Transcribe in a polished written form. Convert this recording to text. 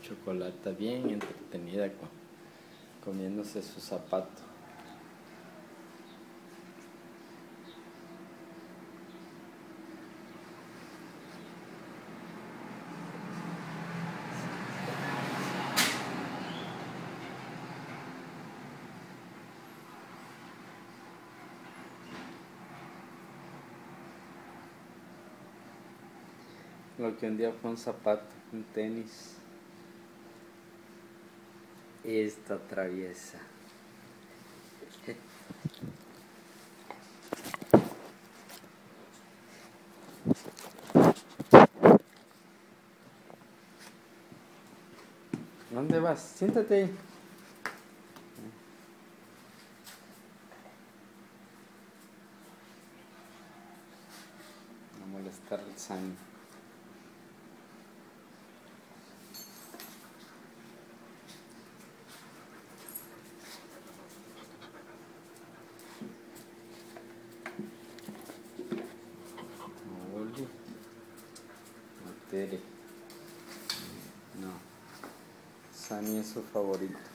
Chocolata bien entretenida comiéndose su zapato. Lo que un día fue un zapato, un tenis. Esta traviesa. ¿Dónde vas? Siéntate ahí. No molestar al Sammy. Oli. No, Tere. No. Sammy es su favorito.